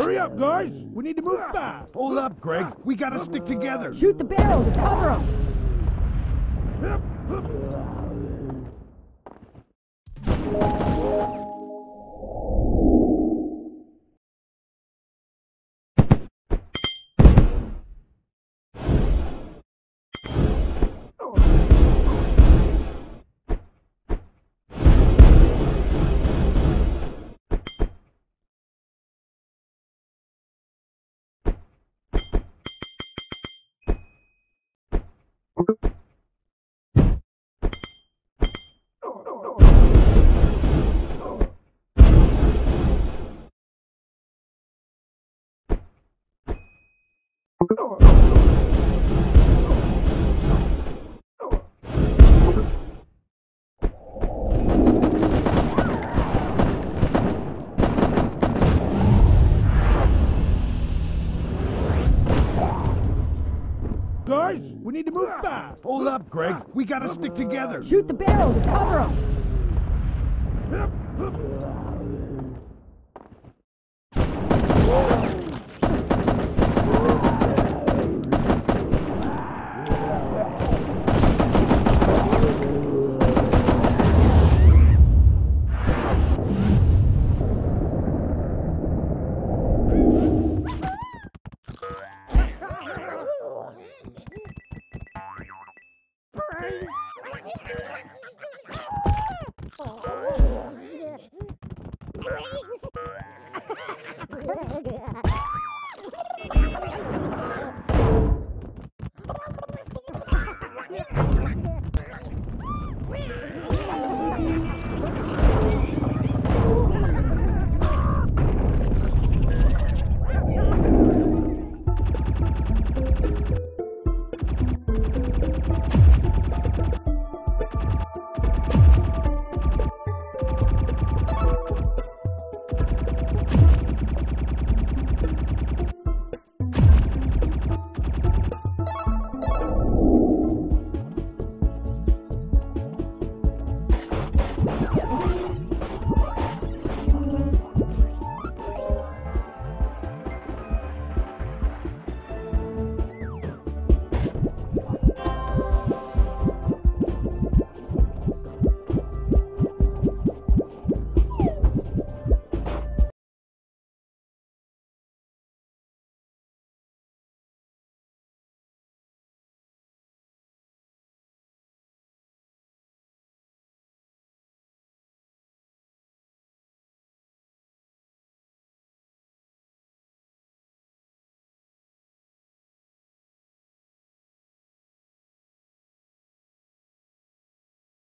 Hurry up, guys! We need to move fast! Hold up, Greg. We gotta stick together. Shoot the barrel to cover him! Guys, we need to move fast! Hold up, Greg. We gotta stick together. Shoot the barrel to cover him!